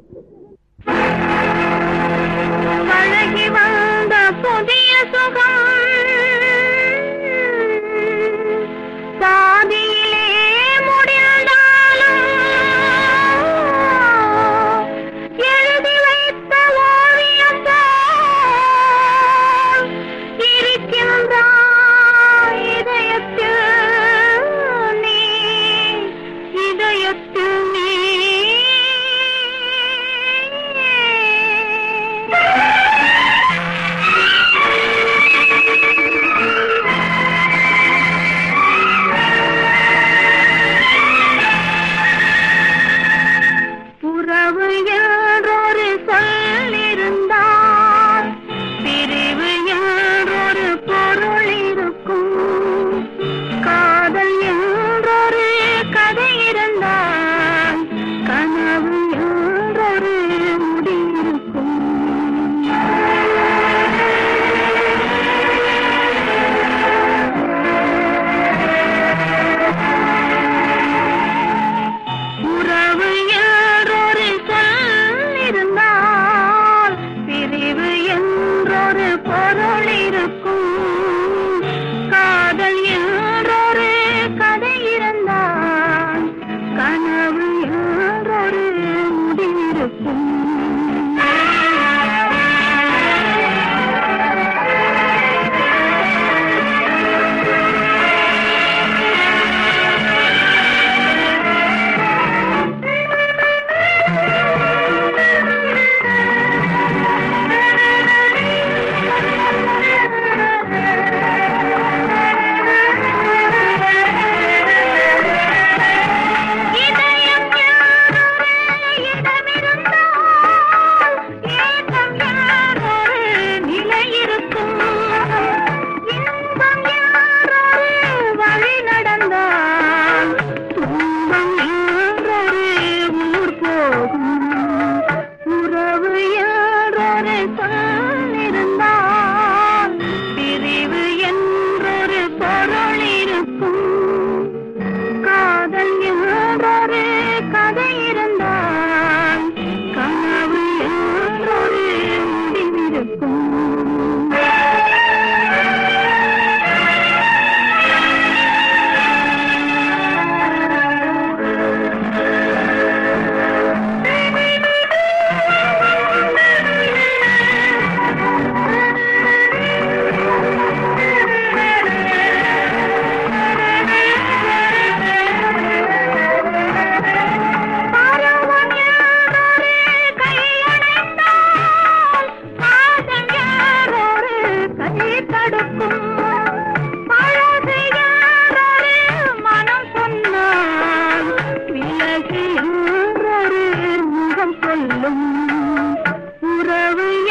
பழகி வந்த புதிய சுகம் பாதியிலே முடிந்தாலும் எழுதி வைத்த ஓவியம் போல் இருக்கின்றாய் இதயத்தில் நீ, இதயத்தில் நீ. உறவு என்றொரு சொல் இருந்தால் பிரிவு என்றொரு பொருள் இருக்கும். காதல் என்றொரு கதை இருந்தால் கனவு என்றொரு முடி இருக்கும். உறவு என்றொரு சொல் இருந்தால் பிரிவு என்றொரு பொருள் இருக்கும். காதல் என்றொரு கதை இருந்தால் கனவு என்றொரு முடிவிருக்கும். இதயம் யாரொரு இடமிருந்தால் ஏக்கம் யாரொரு நிலை இருக்கும். இன்பம் யாரொரு வழி நடந்தால் துன்பம் என்றொரு ஊர் போகும். உறவு என்றொரு சொல் இருந்தால் பிரிவு என்றொரு பொருள் இருக்கும். காதல் என்றொரு கதை இருந்தால் கனவு என்றொரு முடிவிருக்கும். பருவம் யாரொரு கையடைந்தால் பாதம் யாரொரு கை தடுக்கும். பழகு யாரொரு மனம் சொன்னால் விலகு என்றொரு முகம் சொல்லும். உறவு